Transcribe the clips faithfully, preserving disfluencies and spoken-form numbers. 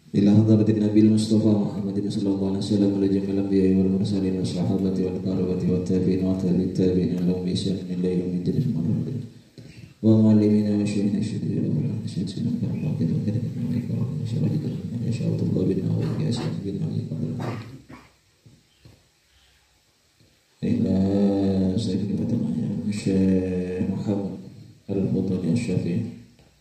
ila hadratin Nabil Mustafa Muhammadin sallallahu alaihi wasallam wa jami'il anbiya'i wal mursalin wa sahabati wal qarabati wat tabi'in wa tabi'it tabi'in lahum bi ihsan ila yaumil din wa muallimina wa shaykhina syadida wa syaykhina Allah kita kita kita insyaallah insyaallah bin wa yasin bin ali ila sayyidina tamanya Syekh Muhammad al-Fudhali asy-Syafi'i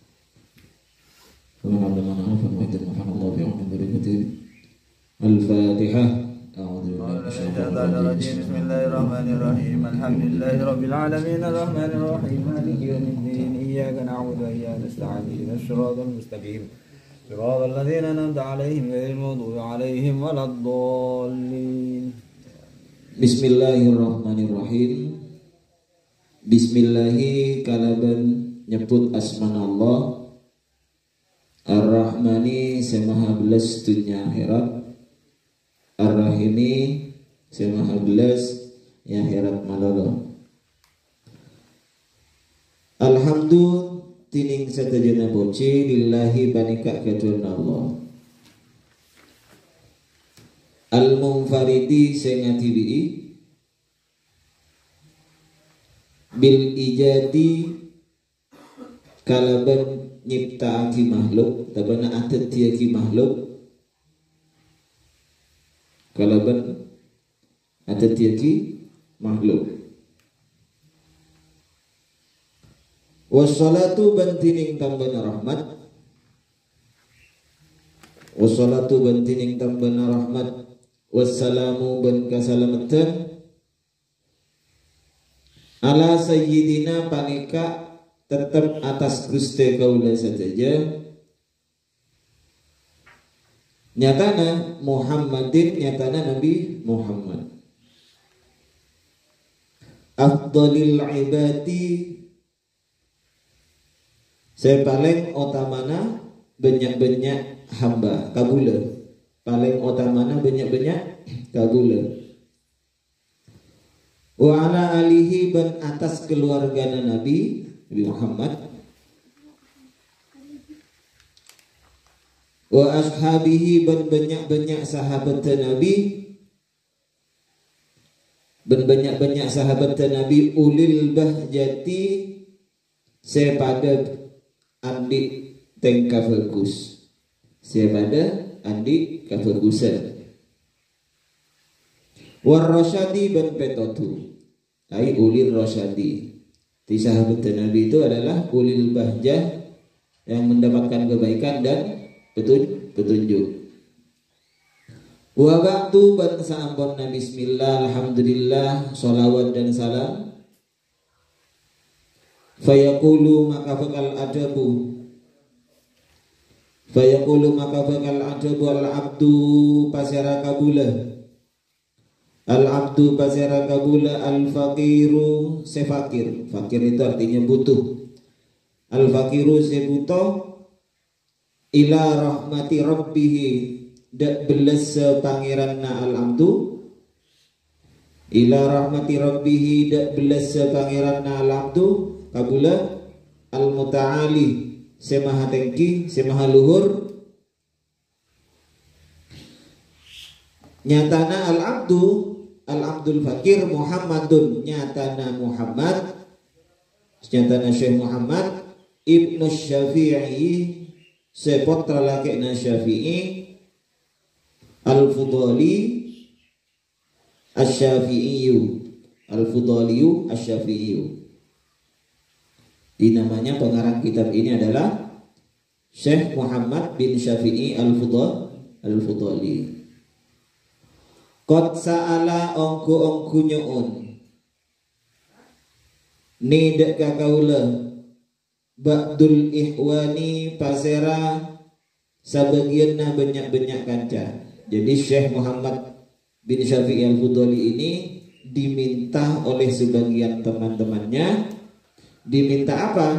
ومن علمنا عرفا وإذا نفعنا الله بعلم بركته الفاتحة أعوذ بالله من الشيطان الرجيم بسم الله الرحمن الرحيم الحمد لله رب العالمين الرحمن الرحيم مالك يوم الدين إياك نعبد وإياك نستعين اهدنا الصراط المستقيم صراط الذين أنعمت عليهم غير المغضوب عليهم ولا الضالين بسم الله الرحمن الرحيم Bismillahi kalaban nyebut asmana Allah Ar-Rahmani semaha belas dunia akhirat, Ar-Rahimi semaha belas yang akhirat malolo. Alhamdulillah tining satajana boci lillahi banika kedun Allah. Al-Munfaridi sengatibi bil ijadi kalaban nyiptaaki makhluk tabana atetiaki makhluk kalaban atetiaki makhluk wassalatu bantining tambana rahmat wassalatu bantining tambana rahmat wassalamu ban kasalamatan ala sayyidina panika tetap atas Gusti kaula saja nyatana Muhammadin nyatana Nabi Muhammad afdalil ibadi saya paling utamana banyak-banyak hamba kabula paling utamana banyak-banyak kabula wa ala alihi ban atas keluarga Nabi Nabi Muhammad wa ashabihi ban banyak-banyak sahabat Nabi ban banyak-banyak sahabat Nabi ulil bahjati sepada andi tengka bagus sepada andi kabagusan war rasyadi ban petotu ai ulil rasyadi. Di sahabat Nabi itu adalah ulil bahjah yang mendapatkan kebaikan dan petunjuk. Wa ba'du ban sa'ampun Nabi bismillah alhamdulillah sholawat dan salam. Fayaqulu maka bakal adabu Fayaqulu maka bakal adabu al-abdu pasera kabula Al-abdu pasera kabula al-faqiru sefakir. Fakir itu artinya butuh. Al-faqiru sebuto ila rahmati rabbihi dak beles pangeranna al-abdu ila rahmati rabbihi dak beles pangeranna al-abdu kabula al-muta'ali semaha tengki semaha luhur nyatana al-abdu Al-Abdul Fakir Muhammadun nyatana Muhammad nyatana Syekh Muhammad Ibnu Syafi'i sepotra lakina Syafi'i Al-Fudhali Asy-Syafi'iyu Al-Fudhaliyu Asy-Syafi'iyu. Dinamanya pengarang kitab ini adalah Syekh Muhammad bin Syafi'i Al-Fudhali. Qad sa'ala ongku-ongku nyu'un ni dek kakaula ba'dul ihwani pasera sabagianna banyak-banyak kanca. Jadi Syekh Muhammad bin Syafi'i Al-Fudhali ini diminta oleh sebagian teman-temannya, diminta apa?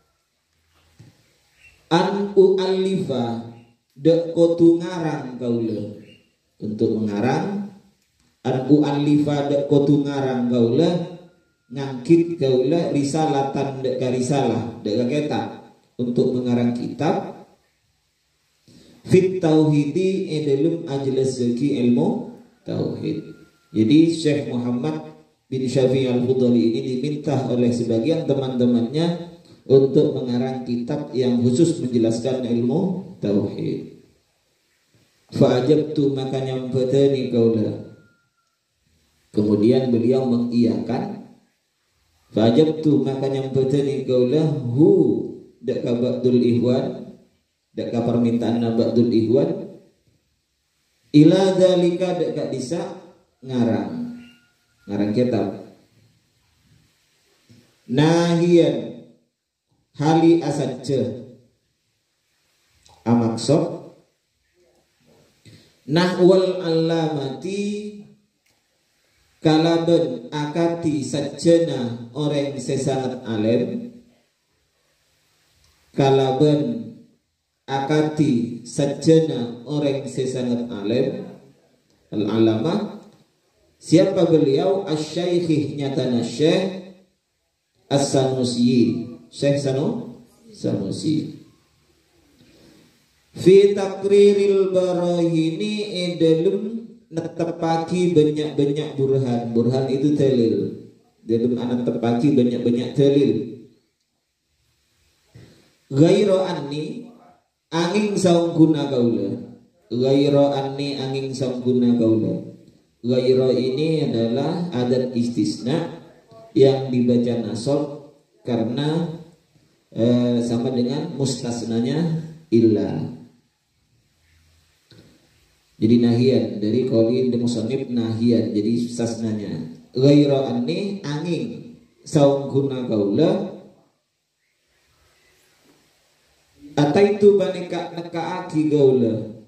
An u'allifa dek kotu ngarang kaula, untuk mengarang an u'allifa dek kotu ngarang kaula ngangkit kaula risalatan dek karisalah dek kaketa untuk mengarang kitab fit tauhidi dalam ajelas segi ilmu tauhid. Jadi Syekh Muhammad bin Syafi'i Al-Fudhali ini diminta oleh sebagian teman-temannya untuk mengarang kitab yang khusus menjelaskan ilmu tauhid. Fa'ajabtu, maka nyambatani kaula. Kemudian beliau mengiyakan. Fa'ajabtu, maka nyambatani kaula hu daka ba'dul ihwan, daka permintaan ba'dul ihwan ila dalika daka disa ngarang ngarang kitab nahian hali asajja amaksud nahwal alamati kalaben akati sajjana orang sesangat alim, kalaben akati sajjana orang sesangat alim. Al-alama, siapa beliau? Asy-syaikh, nyatana Syekh As-Sanusi, Syekh Sanu Sanusi. Fi takriril barahini edalum netepaki banyak-banyak burhan. Burhan itu dalil. Dalil anak tepaki banyak-banyak dalil. Ghaira anni angin saung guna kaula. Ghaira anni angin saung guna kaula. Ghaira ini adalah adat istisna yang dibaca nasab karena eh, sama dengan mustasnanya illa. Jadi nahian dari qaulin de musannif nahian, jadi sasnanya ghaira anni angin saung guna kaula ataitu banika nekaaki gaula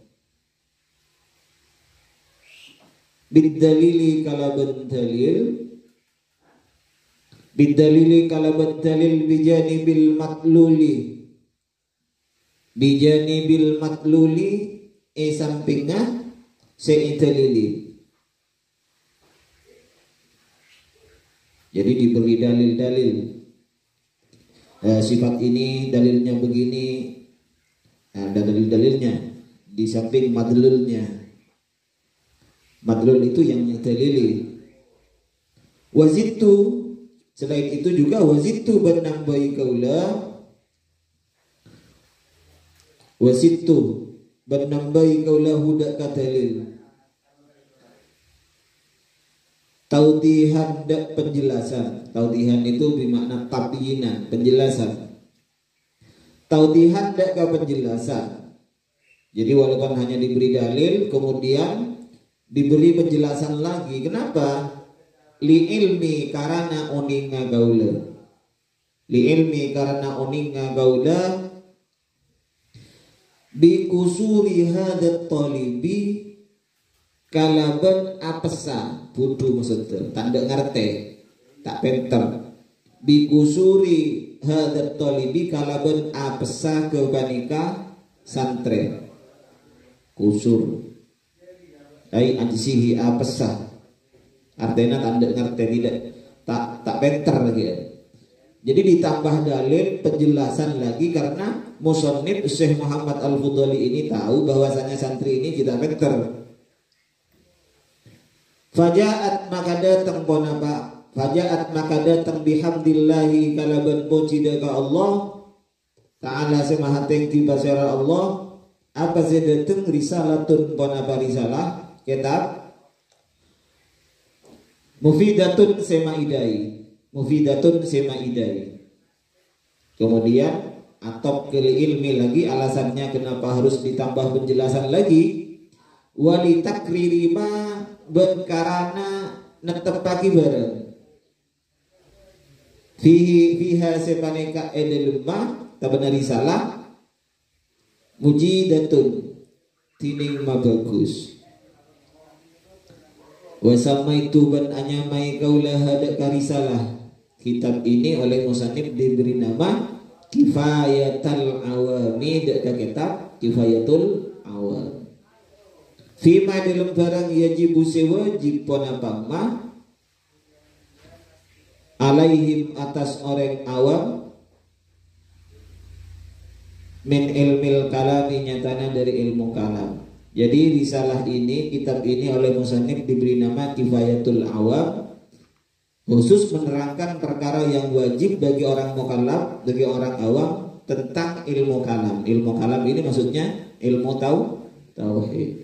bidalili kalaban dalil bidalili kalaban dalil bijani bil matluli bijani bil matluli e sampingnya se'italili. Jadi diberi dalil-dalil eh, sifat ini dalilnya begini, ada dalil-dalilnya di samping madlulnya. Madlul itu yang dalili. Wazittu, selain itu juga wazittu benambahi kaula, wazittu benambahi kaula huda kadalil. Taudihan dak penjelasan. Taudihan itu bermakna tabyinan, penjelasan. Taudihan dak ke penjelasan. Jadi walaupun hanya diberi dalil, kemudian diberi penjelasan lagi. Kenapa? Li ilmi karena oninga gaula. Li ilmi karena oninga gaula bi kusuri hadat talibi kalaban apesa budu maksudnya tak ndak ngerti tak penter bi kusuri hadat talibi kalaban apesa kebanika santre kusur ai anjisihi apesa artinya tak ndak ngerti tidak tak tak penter lagi ya. Jadi ditambah dalil penjelasan lagi karena musannif Syekh Muhammad Al-Fudhali ini tahu bahwasanya santri ini tidak pintar. Fajaat maka datang pon apa? Fajaat maka datang bihamdillahi kalaban puji ka Allah Ta'ala semaha tinggi basara Allah. Apa sih datang risalatun pon apa risalah kitab mufidatun semaidai. Mufidatun semaidai. Kemudian atop ke ilmi lagi, alasannya kenapa harus ditambah penjelasan lagi. Wali takririma berkarana netepaki bareng. Fihi fiha sepaneka edelumma tabenari salah. Mujidatun tining ma bagus. Wasamaitu ban anyamai kaula hada karisalah. Kitab ini oleh musannif diberi nama Kifayatul Awami, dak kitab Kifayatul Awam. Fima dalam barang yajibu sewajib ponapa ma alaihim atas orang awam min ilmil kalami, nyatana dari ilmu kalam. Jadi risalah ini, kitab ini oleh musannif diberi nama Kifayatul Awam, khusus menerangkan perkara yang wajib bagi orang mukallaf, bagi orang awam tentang ilmu kalam. Ilmu kalam ini maksudnya ilmu tahu tauhid.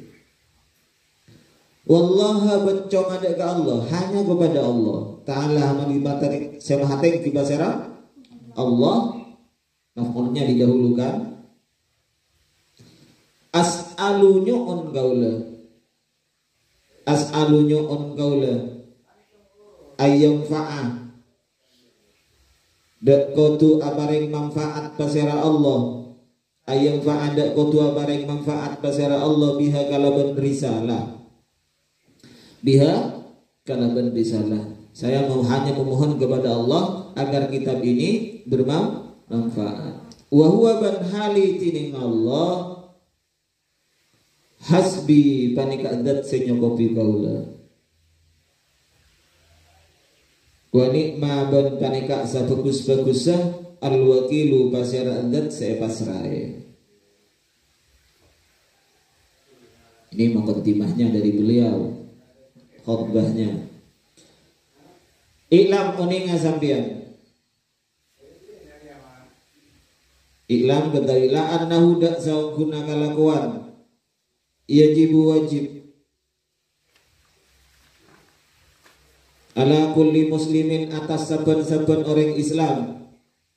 Wallaha bencong ada ke Allah, hanya kepada Allah Ta'ala malibatari semahateng kibasera Allah, maf'ulnya didahulukan. As'alunya on gaula, as'alunya on gaula ayam fa'ah dak kotu apareng manfaat pasera Allah, ayam fa'ah dak kotu apareng manfaat pasera Allah biha kalaban risalah, biha kalaban risalah. Saya mau hanya memohon kepada Allah agar kitab ini bermanfaat. Wa huwa ban hali tining Allah hasbi panika adat senyokopi kaula. Wa nikma ban panika sabagus-bagusah alwakilu pasara adat saya pasrae. Ini mukadimahnya dari beliau, khutbahnya. Iklam uninga sampian, iklam ketahuilah annahu dak saungkuna kalakuan yajibu wajib ala kulli muslimin atas saben-saben orang Islam,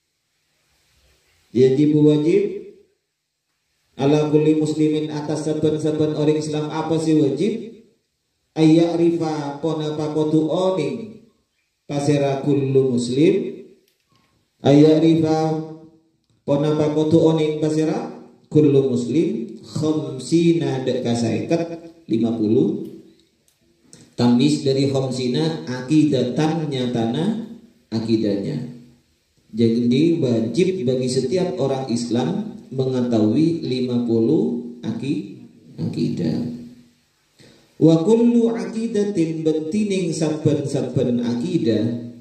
yajibu wajib ala kulli muslimin atas saben-saben orang Islam. Apa sih wajib? Ayya'rifa pona pakotu oning pasera kullu muslim, ayya'rifa pona pakotu oning pasera kullu muslim khamsina dek kasaikat lima puluh tamis dari khamsina akidatan nyatana akidahnya. Jadi wajib bagi setiap orang Islam mengetahui lima puluh akidah. Wa kullu aqidatin bentining saben-saben akidah,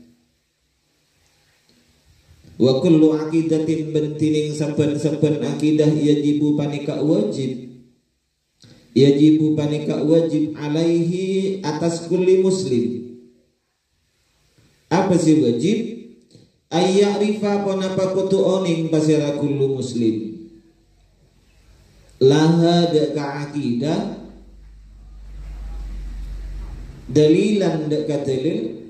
wa kullu aqidatin bentining saben-saben akidah yajibu panika wajib, yajibu panika wajib alaihi atas kulli muslim. Apa sih wajib? Ayya'rifa ponapa kutu oning pasira kullu muslim laha deka akidah dalilan deka dalil,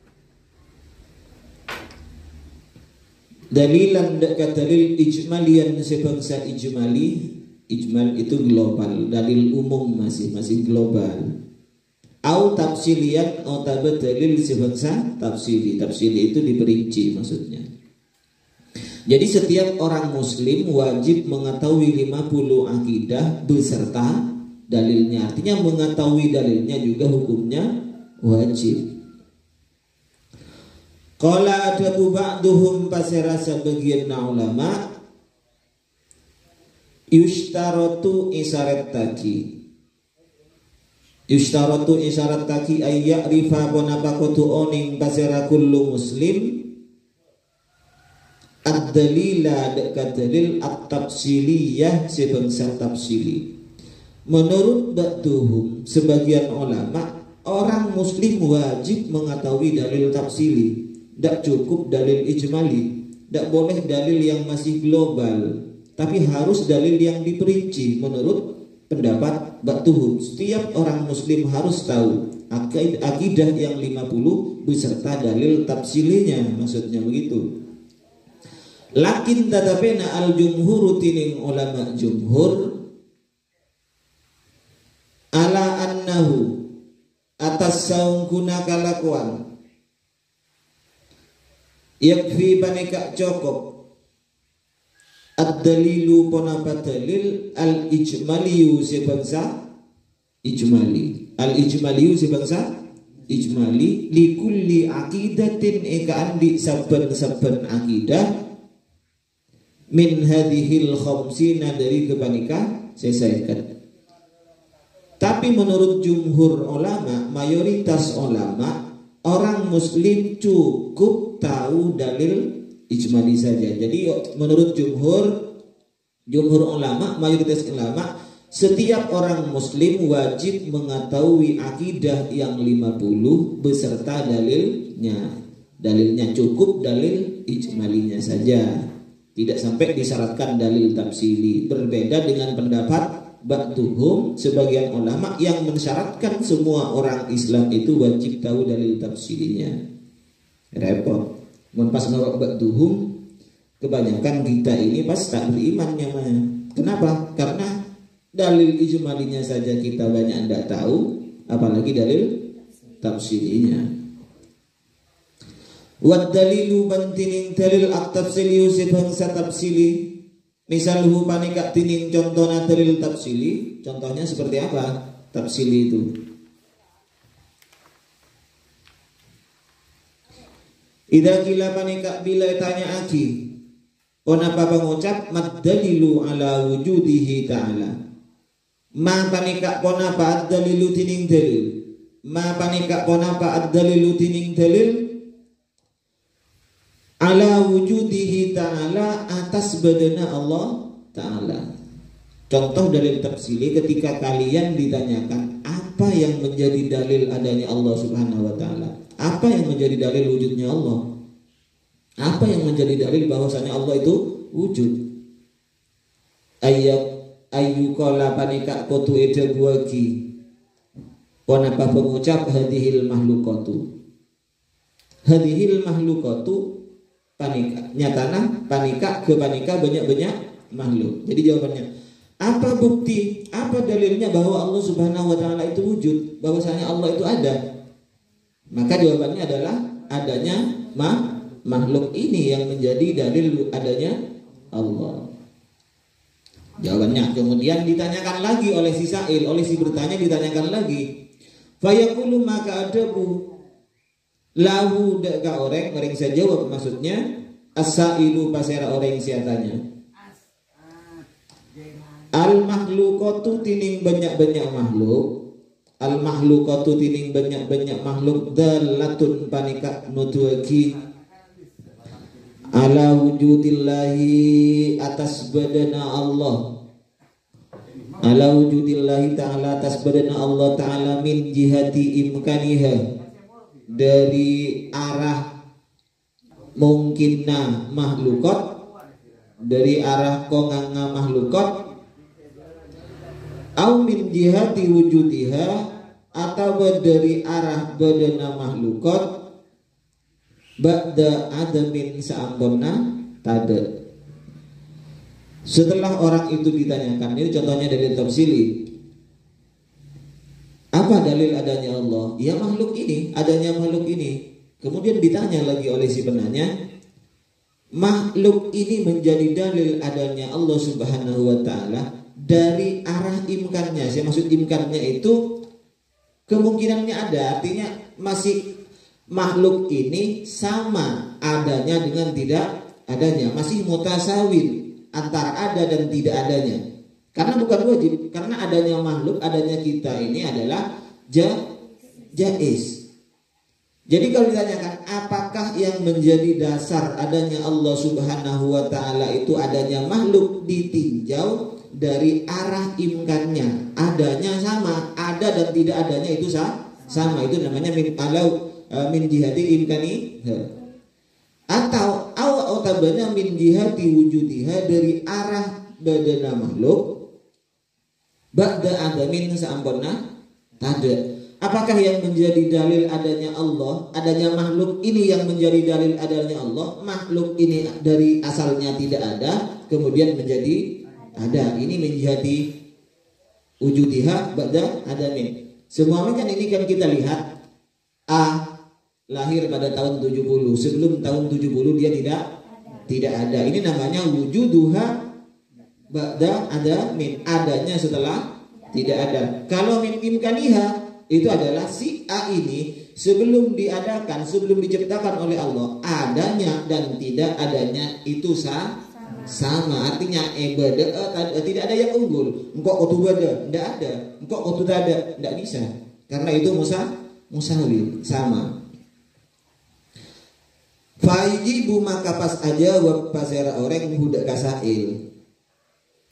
dalilan deka dalil ijmalian sebangsa ijmali. Ijmal itu global, dalil umum masih masih global. Au tafsilian atau tabat dalil sebangsa tafsili. Tafsili itu diperinci maksudnya. Jadi setiap orang muslim wajib mengetahui lima puluh akidah beserta dalilnya. Artinya mengetahui dalilnya juga hukumnya wajib. Qala ada ba'duhum pasera sebagian ulama yushtaratu isyarat taki, yushtaratu isyarat taki ayya rifa bonapakotu oning pasera kullu muslim ad-dalila dekat dalil at-tafsiliyah sebangsa tafsili. Menurut ba'duhum sebagian ulama, orang muslim wajib mengetahui dalil tafsili. Tidak cukup dalil ijmali, tidak boleh dalil yang masih global, tapi harus dalil yang diperinci. Menurut pendapat ba'duhum, setiap orang muslim harus tahu akidah yang lima puluh beserta dalil tafsilinya, maksudnya begitu. Lakin tatapena al jumhur tining ulama jumhur ala annahu atas saungkuna kalakuan yakfi paneka cokok ad-dalilu ponapa dalil al ijmaliyu sebangsa ijmali, al ijmaliyu sebangsa ijmali likulli aqidatin ekaan di saben-saben akidah min hadhil khamsina dari kepanika sesaikat. Tapi menurut jumhur ulama, mayoritas ulama, orang muslim cukup tahu dalil ijmali saja. Jadi menurut jumhur Jumhur ulama, mayoritas ulama, setiap orang muslim wajib mengetahui akidah yang lima puluh beserta dalilnya. Dalilnya cukup dalil ijmalinya saja, tidak sampai disyaratkan dalil tafsili. Berbeda dengan pendapat ba'duhum, sebagian ulama yang mensyaratkan semua orang Islam itu wajib tahu dalil tafsilinya. Repot. Mun pas ngawak ba'duhum, kebanyakan kita ini pas tak beriman namanya. Kenapa? Karena dalil ijmalinya saja kita banyak tidak tahu, apalagi dalil tafsirinya. Wa dalilu bantining dalil at-tafsili yusif bangsa tafsili. Misalhu panika tining contohnya dalil tafsili. Contohnya seperti apa tafsili itu? Idza kila panika bila tanya aki. Onapa pengucap mad dalilu ala wujudihi ta'ala. Ma panika ponapa ad-dalilu tining dalil. Ma panika ponapa ad-dalilu tining dalil ala wujudihi ta'ala, atas badana Allah ta'ala. Contoh dalil tafsili ketika kalian ditanyakan apa yang menjadi dalil adanya Allah subhanahu wa ta'ala, apa yang menjadi dalil wujudnya Allah, apa yang menjadi dalil bahwasanya Allah itu wujud. Ayat ayyuqala panika kotu eda buagi ponapa pengucap hadhil mahlukatu. Hadhil mahlukatu panika, nyatana panika ke panika banyak-banyak makhluk. Jadi jawabannya, apa bukti, apa dalilnya bahwa Allah subhanahu wa ta'ala itu wujud, bahwasanya Allah itu ada? Maka jawabannya adalah adanya ma makhluk ini yang menjadi dalil adanya Allah. Jawabannya. Kemudian ditanyakan lagi oleh si sa'il, oleh si bertanya ditanyakan lagi. Fayaqulu maka adabu lahu deka orang, orang saya jawab maksudnya as-sa'ilu pasera orang saya tanya. Al makhlukatu tining banyak-banyak makhluk. Al makhlukatu tining banyak-banyak makhluk dalatun panika nuduaki ala wujudillahi, atas badana Allah, ala wujudillahi ta'ala, atas badana Allah ta'ala, min jihati imkaniha, dari arah mungkinna mahlukot, dari arah konganga mahlukot, au min jihati wujudiha, atau dari arah badana mahlukot, ba'da adamin sa'ambonna tada. Setelah orang itu ditanyakan, ini contohnya dari tafsili, apa dalil adanya Allah? Ya makhluk ini, adanya makhluk ini. Kemudian ditanya lagi oleh si penanya, makhluk ini menjadi dalil adanya Allah subhanahu wa ta'ala dari arah imkannya. Saya maksud imkannya itu kemungkinannya ada, artinya masih makhluk ini sama adanya dengan tidak adanya, masih mutasawin antara ada dan tidak adanya. Karena bukan wajib, karena adanya makhluk, adanya kita ini adalah ja, jaiz. Jadi kalau ditanyakan apakah yang menjadi dasar adanya Allah subhanahu wa ta'ala itu adanya makhluk, ditinjau dari arah imkannya. Adanya sama, ada dan tidak adanya itu sama, itu namanya min alau min jihati imkani, atau awal otabanya min jihati wujudiha, dari arah badana makhluk, ba'da adamin saamponna tada. Apakah yang menjadi dalil adanya Allah, adanya makhluk ini yang menjadi dalil adanya Allah, makhluk ini dari asalnya tidak ada kemudian menjadi ada, ini min jihati wujudiha ba'da adamin. Semuanya kan ini kan kita lihat A lahir pada tahun tujuh puluh, sebelum tahun tujuh puluh dia tidak tidak ada. Ini namanya wujuduha ba'da ada min, adanya setelah tidak ada. Kalau min imkaniha itu adalah si A ini sebelum diadakan, sebelum diciptakan oleh Allah, adanya dan tidak adanya itu sah, sama. Artinya eh bada, tidak ada yang unggul. Engkau kotu bada, tidak ada. Engkau kotu tada, tidak bisa. Karena itu musa musawi, sama. Fa'ijibu maka pas aja wa pasera orang budak kasail.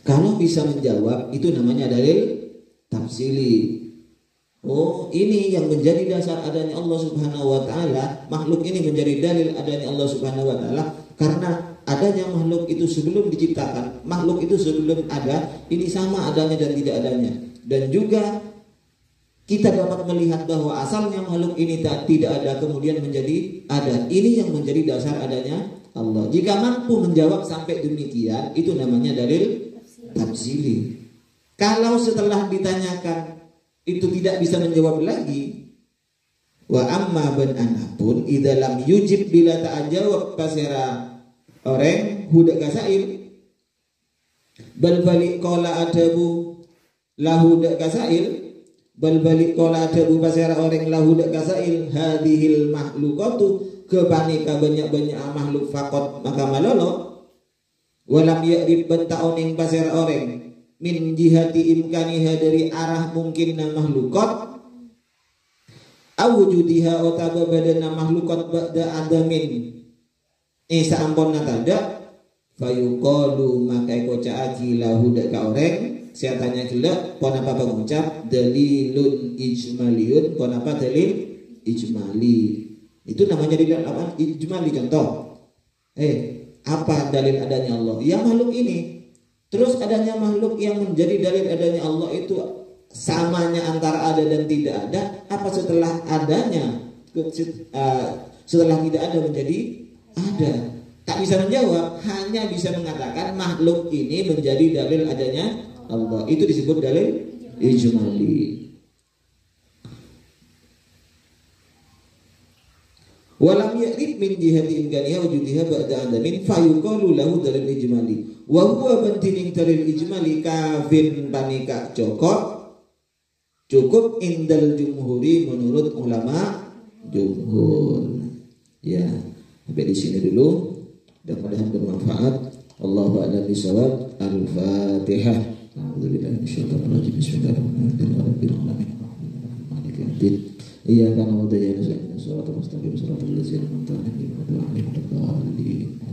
Kalau bisa menjawab, itu namanya dalil tafsili. Oh, ini yang menjadi dasar adanya Allah Subhanahu wa taala. Makhluk ini menjadi dalil adanya Allah Subhanahu wa taala karena adanya makhluk itu sebelum diciptakan, makhluk itu sebelum ada, ini sama adanya dan tidak adanya. Dan juga kita dapat melihat bahwa asalnya makhluk ini tak tidak ada kemudian menjadi ada. Ini yang menjadi dasar adanya Allah. Jika mampu menjawab sampai demikian, itu namanya dalil tafsili. Kalau setelah ditanyakan itu tidak bisa menjawab lagi, wa amma ban anapun idza lam yujib bila tak jawab pasera orang hudak kasail bal balik qala adabu lahu dak kasail bal balik qala adabu pasera orang lahu dak kasail hadhil makhluqatu kepanika banyak-banyak makhluk fakot maka malolo walam ya'rif benta'oning pasir orang min jihati imkaniha dari arah mungkinna makhlukat awujudiha otaba badana makhlukat ba'da adamin isa ampon natada fayuqalu makai kocaaki lahu daka orang saya tanya gila pon apa pengucap dalilun ijmaliyun pon apa dalil ijmali itu namanya dalil apa ijmali contoh eh apa dalil adanya Allah? Ya makhluk ini. Terus adanya makhluk yang menjadi dalil adanya Allah itu samanya antara ada dan tidak ada. Apa setelah adanya setelah tidak ada menjadi ada? Tak bisa menjawab, hanya bisa mengatakan makhluk ini menjadi dalil adanya Allah. Itu disebut dalil ijmali. Walam ya'rif min jihati imkaniha wujudiha ba'da adamin fayuqalu lahu dalil ijmali wa huwa bantining dalil ijmali kafin panika cokot cukup indal jumhuri menurut ulama jumhur. Ya, sampai di sini dulu. Mudah-mudahan bermanfaat. Allahu a'lam bishawab. Al-Fatihah. A'udzubillahi minasyaitonir rajim. Bismillahirrahmanirrahim. Iyyaka na'budu wa iyyaka nasta'in. Shiratal mustaqim. Shiratal ladzina an'amta 'alaihim ghairil maghdubi 'alaihim waladdallin.